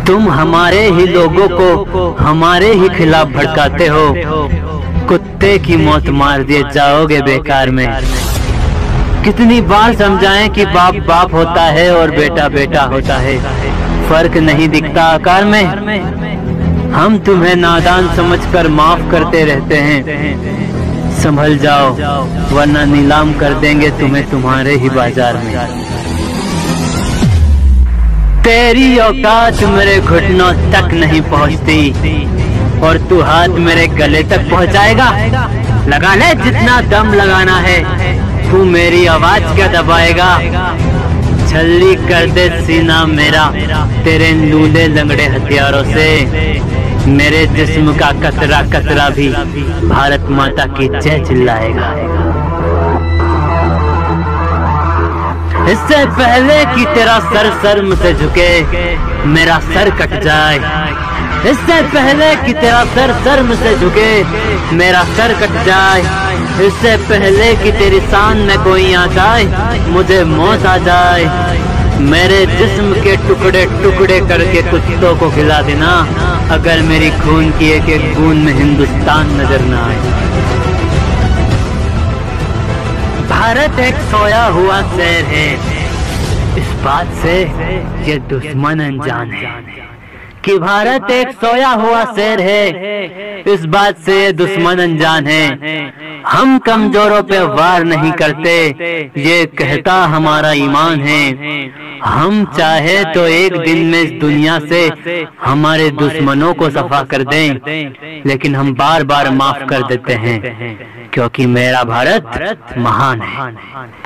तुम हमारे ही लोगों को हमारे ही खिलाफ भड़काते हो। कुत्ते की मौत मार दिए जाओगे बेकार में। कितनी बार समझाएं कि बाप बाप होता है और बेटा बेटा होता है, फर्क नहीं दिखता आकार में। हम तुम्हें नादान समझकर माफ करते रहते हैं। संभल जाओ वरना नीलाम कर देंगे तुम्हें तुम्हारे ही बाजार में। तेरी औकात मेरे घुटनों तक नहीं पहुंचती और तू हाथ मेरे गले तक पहुंचाएगा। लगा ले जितना दम लगाना है, तू मेरी आवाज क्या दबाएगा। छल्ली कर दे सीना मेरा तेरे लूले लंगड़े हथियारों से। मेरे जिस्म का कतरा कतरा भी भारत माता की जय चिल्लाएगा। इससे पहले कि तेरा सर शर्म से झुके मेरा सर कट जाए। इससे पहले कि तेरा सर शर्म से झुके मेरा सर कट जाए। इससे पहले कि तेरी शान में कोई आ जाए मुझे मौत आ जाए। मेरे जिस्म के टुकड़े टुकड़े करके कुत्तों को खिला देना, अगर मेरी खून की एक एक बूंद में हिंदुस्तान नजर ना आए। भारत एक सोया हुआ शहर है, इस बात से ये दुश्मन अनजान है कि भारत एक सोया हुआ शहर है। इस बात से ये दुश्मन अनजान है। हम कमजोरों पे वार नहीं करते, ये कहता हमारा ईमान है। हम चाहे तो एक दिन में इस दुनिया से हमारे दुश्मनों को सफा कर दें, लेकिन हम बार बार माफ कर देते हैं क्योंकि मेरा भारत महान है।